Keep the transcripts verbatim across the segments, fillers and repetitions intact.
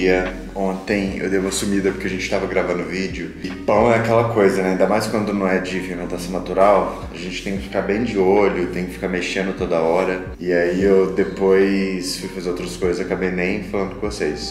dia. Ontem eu dei uma sumida porque a gente tava gravando vídeo. E pão é aquela coisa, né? Ainda mais quando não é de fermentação natural. A gente tem que ficar bem de olho, tem que ficar mexendo toda hora. E aí eu depois fui fazer outras coisas, acabei nem falando com vocês.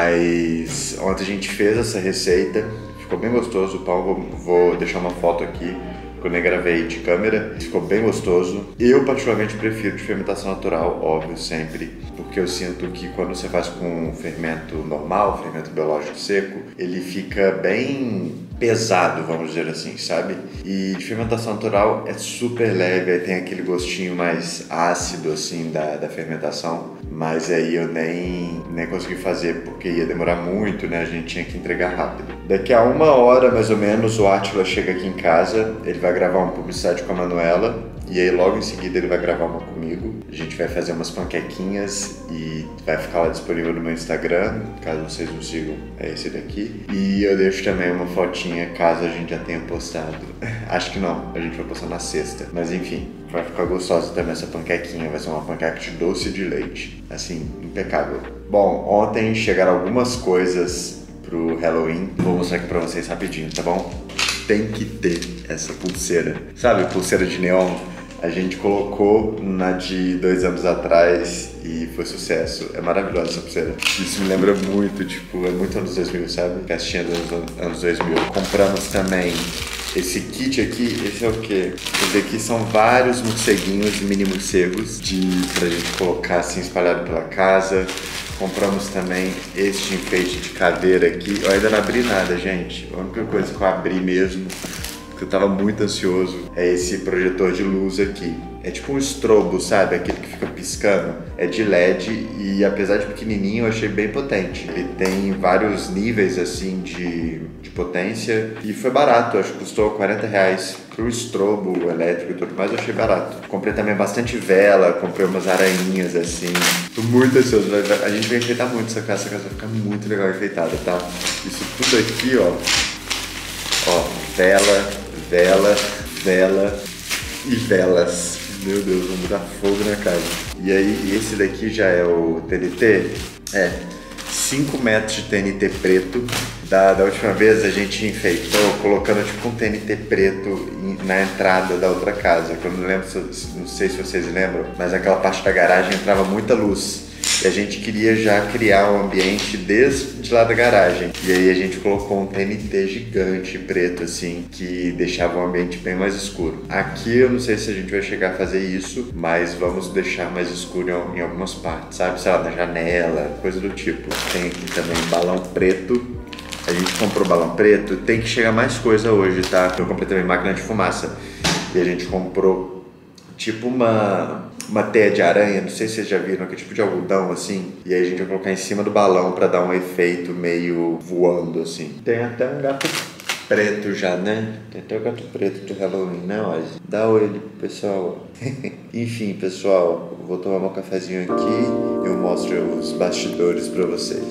Mas ontem a gente fez essa receita. Ficou bem gostoso. O pão, vou, vou deixar uma foto aqui. Quando eu gravei de câmera, ficou bem gostoso. Eu particularmente prefiro de fermentação natural, óbvio, sempre, porque eu sinto que quando você faz com fermento normal, fermento biológico seco, ele fica bem pesado, vamos dizer assim, sabe? E de fermentação natural é super leve, aí tem aquele gostinho mais ácido, assim, da, da fermentação, mas aí eu nem, nem consegui fazer porque ia demorar muito, né? A gente tinha que entregar rápido. Daqui a uma hora, mais ou menos, o Átila chega aqui em casa, ele vai gravar uma publicidade com a Manuela, e aí logo em seguida ele vai gravar uma comigo. A gente vai fazer umas panquequinhas e vai ficar lá disponível no meu Instagram, caso vocês não sigam, é esse daqui. E eu deixo também uma fotinha caso a gente já tenha postado. Acho que não, a gente vai postar na sexta. Mas enfim, vai ficar gostosa também essa panquequinha, vai ser uma panqueca de doce de leite. Assim, impecável. Bom, ontem chegaram algumas coisas pro Halloween. Vou mostrar aqui pra vocês rapidinho, tá bom? Tem que ter essa pulseira. Sabe, pulseira de neon? A gente colocou na de dois anos atrás e foi sucesso. É maravilhosa essa pulseira. Isso me lembra muito, tipo, é muito anos dois mil, sabe? Festinha dos anos dois mil. Compramos também esse kit aqui. Esse é o quê? Esse aqui são vários morceguinhos, mini morcegos, de, pra gente colocar assim espalhado pela casa. Compramos também este enfeite de cadeira aqui. Eu ainda não abri nada, gente. A única coisa que eu abri mesmo, que eu tava muito ansioso, é esse projetor de luz aqui. É tipo um strobo, sabe? Aquele que fica piscando. É de L E D e apesar de pequenininho, eu achei bem potente. Ele tem vários níveis, assim, de, de potência. E foi barato, acho que custou quarenta reais pro strobo elétrico e tudo mais, eu achei barato. Comprei também bastante vela, comprei umas aranhinhas, assim. Tô muito ansioso. A gente vai enfeitar muito essa casa. Essa casa vai ficar muito legal enfeitada, tá? Isso tudo aqui, ó. Ó, vela, vela, vela e velas. Meu Deus, vamos botar fogo na casa. E aí, esse daqui já é o T N T? É, cinco metros de T N T preto. Da, da última vez a gente enfeitou colocando tipo um T N T preto na entrada da outra casa. Que eu não lembro, não sei se vocês lembram, mas aquela parte da garagem entrava muita luz. E a gente queria já criar um ambiente desde lá da garagem. E aí a gente colocou um T N T gigante preto, assim, que deixava o ambiente bem mais escuro. Aqui eu não sei se a gente vai chegar a fazer isso, mas vamos deixar mais escuro em algumas partes, sabe? Sei lá, na janela, coisa do tipo. Tem aqui também balão preto. A gente comprou balão preto. Tem que chegar mais coisa hoje, tá? Eu comprei também máquina de fumaça. E a gente comprou tipo uma... uma teia de aranha, não sei se vocês já viram, que é tipo de algodão, assim. E aí a gente vai colocar em cima do balão pra dar um efeito meio voando, assim. Tem até um gato preto já, né? Tem até o gato preto do Halloween, né, Ozzy? Dá oi ali pro pessoal. Enfim, pessoal, vou tomar meu cafezinho aqui e eu mostro os bastidores pra vocês.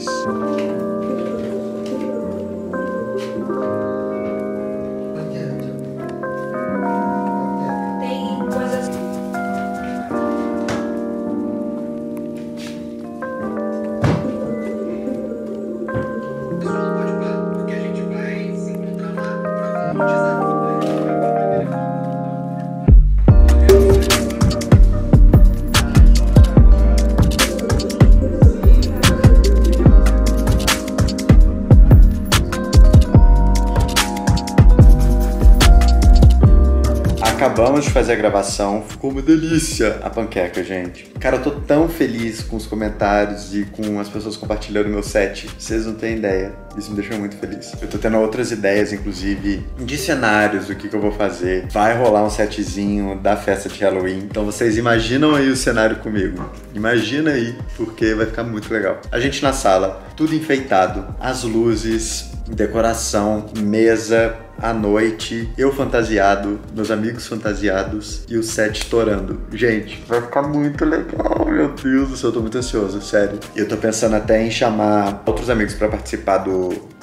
Acabamos de fazer a gravação, ficou uma delícia a panqueca, gente. Cara, eu tô tão feliz com os comentários e com as pessoas compartilhando meu set, vocês não têm ideia. Isso me deixou muito feliz. Eu tô tendo outras ideias, inclusive, de cenários do que, que eu vou fazer. Vai rolar um setzinho da festa de Halloween, então vocês imaginam aí o cenário comigo. Imagina aí, porque vai ficar muito legal. A gente na sala, tudo enfeitado, as luzes, decoração, mesa, à noite, eu fantasiado, meus amigos fantasiados e o set estourando. Gente, vai ficar muito legal, meu Deus do céu, eu tô muito ansioso, sério. Eu tô pensando até em chamar outros amigos pra participar do,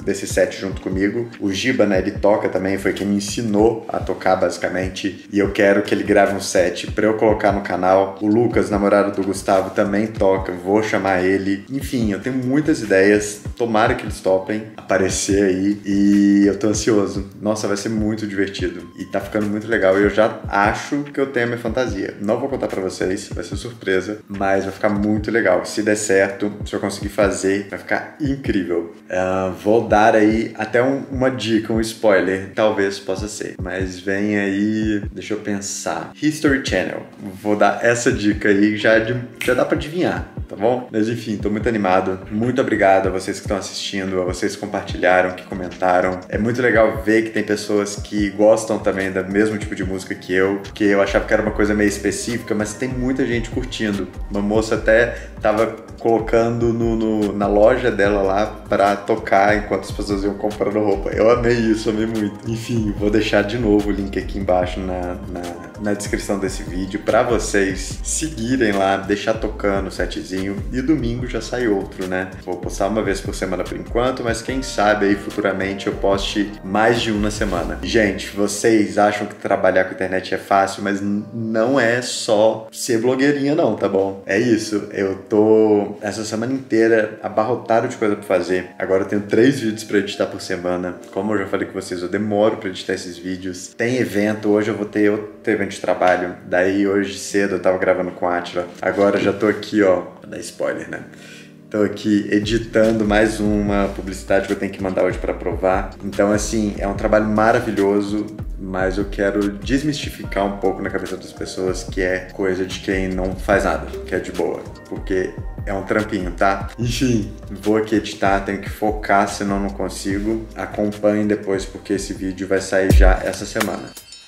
desse set junto comigo. O Giba, né, ele toca também, foi quem me ensinou a tocar basicamente, e eu quero que ele grave um set pra eu colocar no canal. O Lucas, namorado do Gustavo, também toca, vou chamar ele. Enfim, eu tenho muitas ideias, tomara que eles topem aparecer aí, e eu tô ansioso. Nossa, vai ser muito divertido e tá ficando muito legal. Eu já acho que eu tenho a minha fantasia. Não vou contar pra vocês, vai ser surpresa, mas vai ficar muito legal. Se der certo, se eu conseguir fazer, vai ficar incrível. Uh, vou dar aí até um, uma dica, um spoiler, talvez possa ser, mas vem aí, deixa eu pensar, History Channel. Vou dar essa dica aí, já, de, já dá pra adivinhar, tá bom? Mas enfim, tô muito animado. Muito obrigado a vocês que estão assistindo, a vocês que compartilharam, que comentaram. É muito legal ver que tem pessoas que gostam também do mesmo tipo de música que eu, porque eu achava que era uma coisa meio específica, mas tem muita gente curtindo. Uma moça até tava colocando no, no, na loja dela lá pra tocar enquanto as pessoas iam comprando roupa. Eu amei isso, amei muito. Enfim, vou deixar de novo o link aqui embaixo na, na, na descrição desse vídeo pra vocês seguirem lá, deixar tocando o setzinho, e domingo já sai outro, né? Vou postar uma vez por semana por enquanto, mas quem sabe aí futuramente eu poste mais de um na semana. Gente, vocês acham que trabalhar com internet é fácil, mas não é só ser blogueirinha não, tá bom? É isso, eu tô essa semana inteira abarrotado de coisa pra fazer. Agora eu tenho três vídeos pra editar por semana. Como eu já falei com vocês, eu demoro pra editar esses vídeos. Tem evento, hoje eu vou ter outro evento de trabalho. Daí hoje cedo eu tava gravando com a Atila. Agora já tô aqui, ó, pra dar spoiler, né? Tô aqui editando mais uma publicidade que eu tenho que mandar hoje para aprovar. Então, assim, é um trabalho maravilhoso, mas eu quero desmistificar um pouco na cabeça das pessoas que é coisa de quem não faz nada, que é de boa, porque é um trampinho, tá? Enfim, vou aqui editar, tenho que focar, senão não consigo. Acompanhem depois, porque esse vídeo vai sair já essa semana.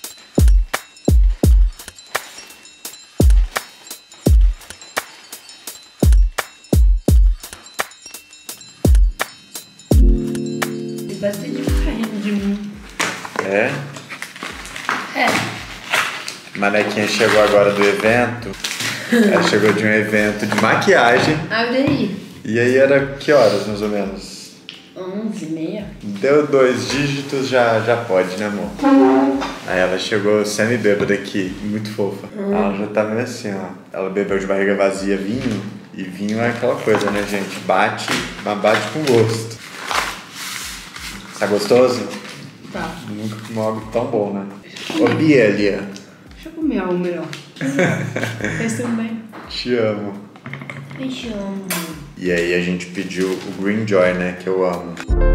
Bastante caindo de mim. É? É. Manequinha chegou agora do evento. Ela chegou de um evento de maquiagem. Abre aí. E aí era que horas, mais ou menos? Onze e meia. Deu dois dígitos, já, já pode, né, amor? Aí ela chegou semi-bêbada aqui, muito fofa. Hum. Ela já tá meio assim, ó. Ela bebeu de barriga vazia vinho. E vinho é aquela coisa, né, gente? Bate, mas bate com gosto. Tá gostoso? Tá. Nunca comi algo tão bom, né? Ô, Bielia. Deixa eu comer algo melhor. Fez também. Te amo. Eu te amo. E aí a gente pediu o Green Joy, né? Que eu amo.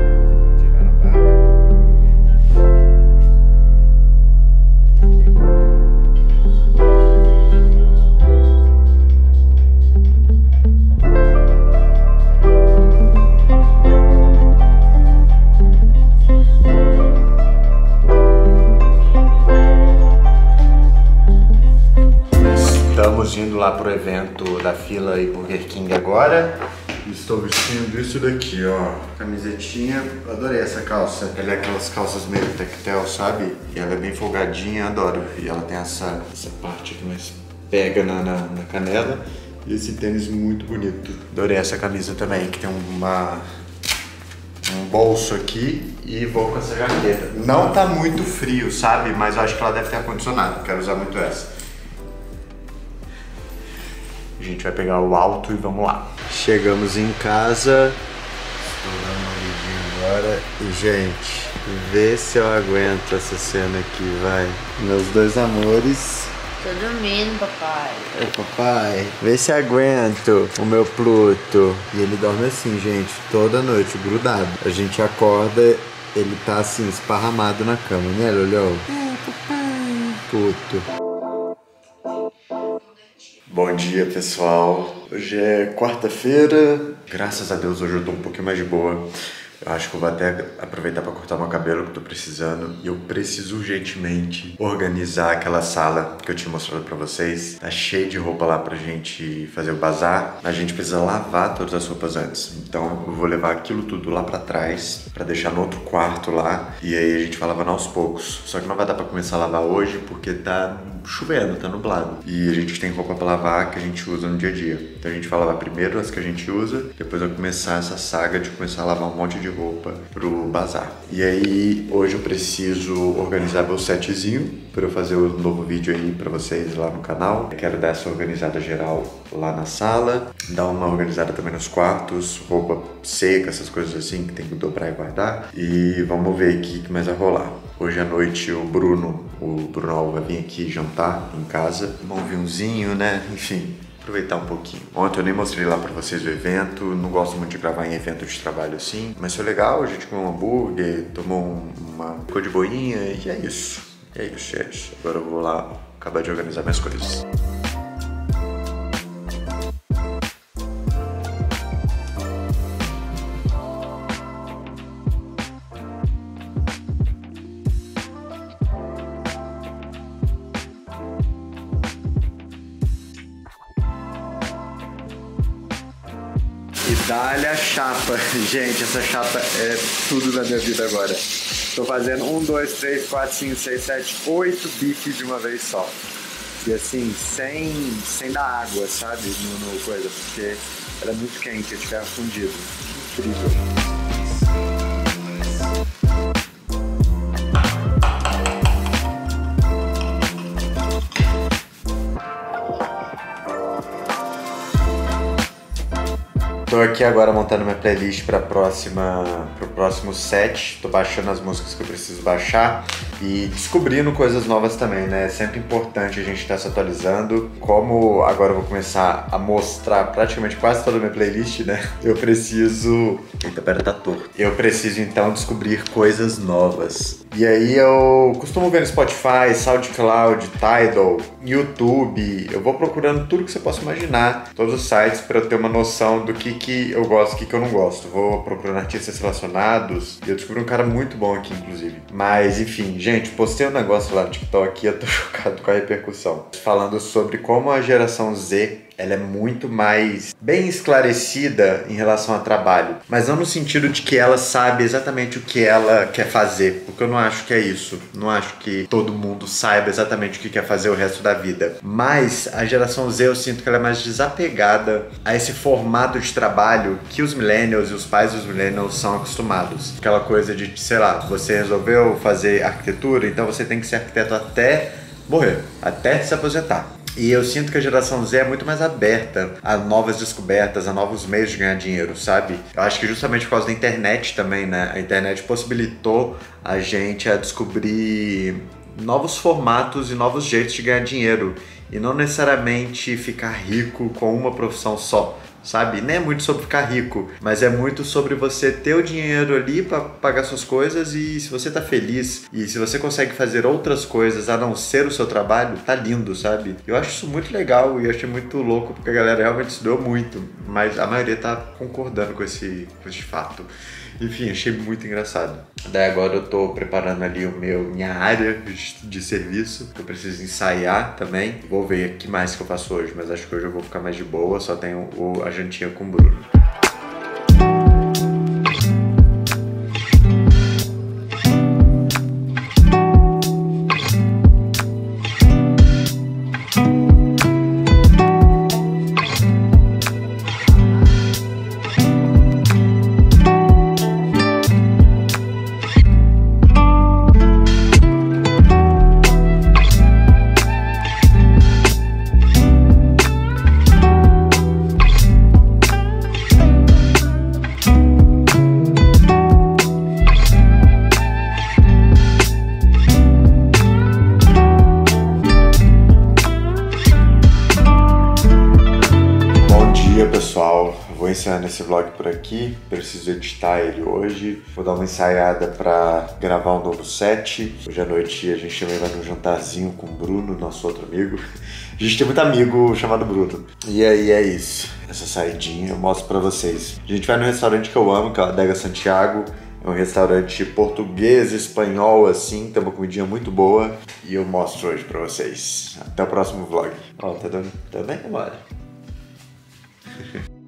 Estamos indo lá pro evento da fila e Burger King agora. Estou vestindo isso daqui, ó. Camisetinha. Adorei essa calça. Ela é aquelas calças meio tectel, sabe? E ela é bem folgadinha, adoro. E ela tem essa, essa parte aqui mais pega na, na, na canela. E esse tênis muito bonito. Adorei essa camisa também, que tem uma... um bolso aqui e vou com essa jaqueta. Não tá muito frio, sabe? Mas eu acho que ela deve ter ar-condicionado. Quero usar muito essa. A gente vai pegar o alto e vamos lá. Chegamos em casa. Estou dando uma olhadinha agora. E, gente, vê se eu aguento essa cena aqui, vai. Meus dois amores. Tô dormindo, papai. Ô, papai, vê se aguento o meu Pluto. E ele dorme assim, gente, toda noite, grudado. A gente acorda, ele tá assim, esparramado na cama, né, Lolhão? É, papai. Puto. Bom dia, pessoal. Hoje é quarta-feira. Graças a Deus, hoje eu tô um pouquinho mais de boa. Eu acho que eu vou até aproveitar para cortar meu cabelo, que eu tô precisando. E eu preciso urgentemente organizar aquela sala que eu tinha mostrado pra vocês. Tá cheio de roupa lá pra gente fazer o bazar. A gente precisa lavar todas as roupas antes. Então eu vou levar aquilo tudo lá pra trás, pra deixar no outro quarto lá. E aí a gente vai lavando aos poucos. Só que não vai dar pra começar a lavar hoje, porque tá chovendo, tá nublado. E a gente tem roupa pra lavar que a gente usa no dia a dia. Então a gente vai lavar primeiro as que a gente usa, depois vai começar essa saga de começar a lavar um monte de roupa pro bazar. E aí hoje eu preciso organizar meu setzinho para eu fazer um novo vídeo aí pra vocês lá no canal. Eu quero dar essa organizada geral lá na sala, dar uma organizada também nos quartos, roupa seca, essas coisas assim que tem que dobrar e guardar. E vamos ver aqui o que mais vai rolar. Hoje à noite o Bruno, o Bruno vai vir aqui jantar em casa. Um vinhozinho, né? Enfim, aproveitar um pouquinho. Ontem eu nem mostrei lá pra vocês o evento, não gosto muito de gravar em evento de trabalho assim, mas foi legal, a gente comeu um hambúrguer, tomou uma cor de boinha e é isso. É isso, é isso. Agora eu vou lá acabar de organizar minhas coisas. E dá-lhe a chapa. Gente, essa chapa é tudo na minha vida agora. Tô fazendo um, dois, três, quatro, cinco, seis, sete, oito bifes de uma vez só. E assim, sem, sem dar água, sabe? No, no coisa, porque ela é muito quente, eu tiver fundido. Incrível. Tô aqui agora montando minha playlist para próxima, pro próximo set. Tô baixando as músicas que eu preciso baixar e descobrindo coisas novas também, né? É sempre importante a gente estar se atualizando. Como agora eu vou começar a mostrar praticamente quase toda a minha playlist, né? Eu preciso... Eita, pera, tá torto. Eu preciso então descobrir coisas novas. E aí eu costumo ver no Spotify, SoundCloud, Tidal, YouTube. Eu vou procurando tudo que você possa imaginar, todos os sites, para eu ter uma noção do que, que eu gosto e o que, que eu não gosto. Vou procurando artistas relacionados e eu descobri um cara muito bom aqui, inclusive. Mas enfim, gente, postei um negócio lá no TikTok e eu tô chocado com a repercussão. Falando sobre como a geração Z, ela é muito mais bem esclarecida em relação ao trabalho. Mas não no sentido de que ela sabe exatamente o que ela quer fazer. Porque eu não acho que é isso. Não acho que todo mundo saiba exatamente o que quer fazer o resto da vida. Mas a geração Z, eu sinto que ela é mais desapegada a esse formato de trabalho que os millennials e os pais dos millennials são acostumados. Aquela coisa de, sei lá, você resolveu fazer arquitetura, então você tem que ser arquiteto até morrer, até se aposentar. E eu sinto que a geração Z é muito mais aberta a novas descobertas, a novos meios de ganhar dinheiro, sabe? Eu acho que justamente por causa da internet também, né? A internet possibilitou a gente a descobrir novos formatos e novos jeitos de ganhar dinheiro. E não necessariamente ficar rico com uma profissão só, sabe? Nem é muito sobre ficar rico, mas é muito sobre você ter o dinheiro ali para pagar suas coisas e se você tá feliz e se você consegue fazer outras coisas a não ser o seu trabalho, tá lindo, sabe? Eu acho isso muito legal e eu achei muito louco porque a galera realmente estudou muito, mas a maioria tá concordando com esse, com esse fato. Enfim, achei muito engraçado. Daí agora eu tô preparando ali o meu, minha área de, de serviço, que eu preciso ensaiar também. Vou ver o que mais que eu faço hoje, mas acho que hoje eu vou ficar mais de boa, só tenho o, a jantinha com o Bruno. Pessoal, vou encerrando esse vlog por aqui, preciso editar ele hoje, vou dar uma ensaiada pra gravar um novo set. Hoje à noite a gente também vai num jantarzinho com o Bruno, nosso outro amigo. A gente tem muito amigo chamado Bruno. E aí é isso, essa saidinha eu mostro pra vocês. A gente vai no restaurante que eu amo, que é a Adega Santiago. É um restaurante português, espanhol, assim, tem uma comidinha muito boa. E eu mostro hoje pra vocês. Até o próximo vlog. Ó, tá dando, tá bem agora.